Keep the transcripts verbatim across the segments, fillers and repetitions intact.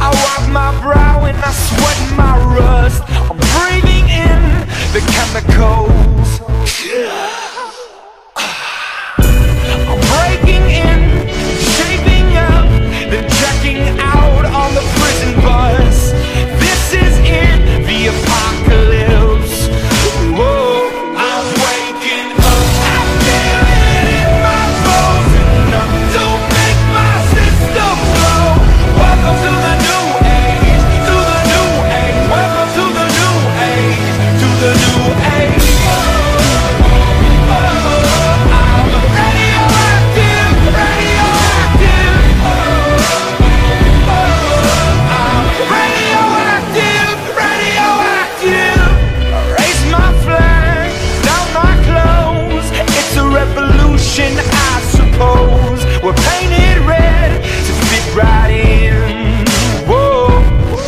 I wipe my brow and I sweat my rust. I'm breathing in the chemicals. I'm breaking in, shaping up, then checking out on the prison bus. This is it, the apocalypse. Whoa, I'm waking up. I feel it in my bones, enough to make my system blow. Welcome to the new age, to the new age. Welcome to the new age, to the new age. I suppose we're painted red to fit right in. Whoa,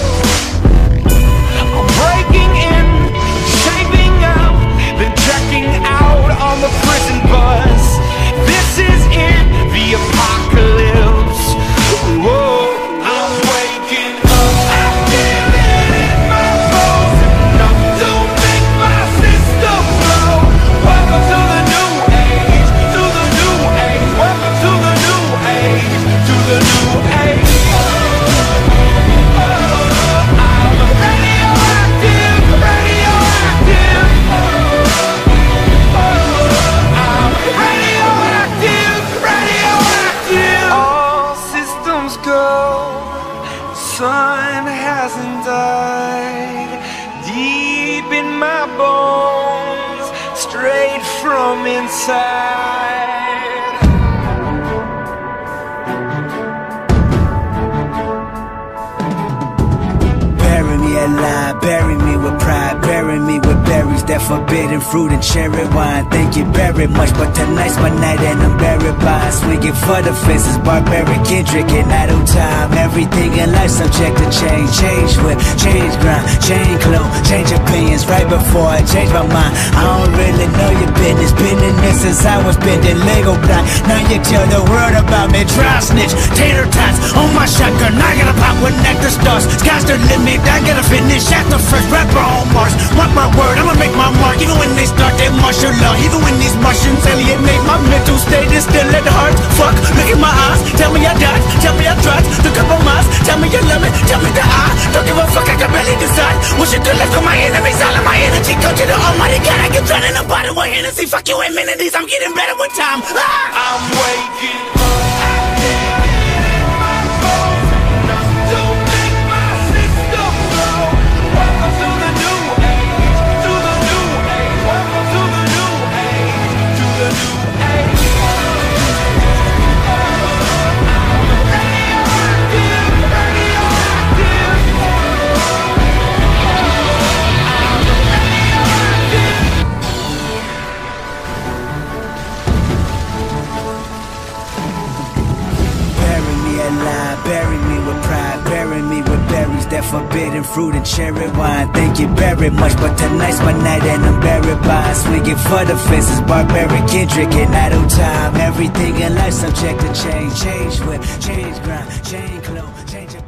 I'm breaking in, shaping up, then checking out on the prison bus. This is it, the apocalypse. Whoa, I'm waking up. I feel it in my bones, enough to make my system blow. Welcome to the new age, to the new age. Welcome to the new age, to the new age. I'm radioactive, radioactive. I'm radioactive, radioactive. All systems go, the sun hasn't died. Deep in my bones, straight from inside. Bury me alive, bury me with pride, bury me with berries, that forbidden fruit and cherry wine. Thank you very much, but tonight's my night and I'm buried by swinging for the fences, barbaric Kendrick and idle time. Everything in life subject to change, change with, change grind, change clothes, change opinions. Right before I change my mind, I don't really know your business. Been in this since I was bending Lego block. Now you tell the world about me, dry snitch, tater tots on my shotgun. I gotta pop with nectar stars, sky's the limit. I gotta finish at the first rapper on Mars. Mark my word, I'ma make my mark. Even when they start that martial law, even when these Martians alienate my mental state, is still at the heart. Fuck, look in my eyes, tell me I died, tell me I tried to compromise, tell me you love me, tell me that I don't give a fuck. I can barely decide what you do left for my enemies. All of my energy go to the almighty God. I get drowned in a bottle with Hennessy. Fuck you amenities, I'm getting better with time. Ah! I'm waking up. I feel it in my bones, enough to make my system blow. Welcome to the new age, to the new age. Welcome to the new age, to the new age. I'm radioactive, radioactive. Bury me alive, bury me with pride, bury me with berries, that forbidden fruit and cherry wine. Thank you very much, but tonight's my night and I'm buried by swinging for the fences, barbaric Kendrick and idle time. Everything in life subject to change, change with, change grind, change clothes, change.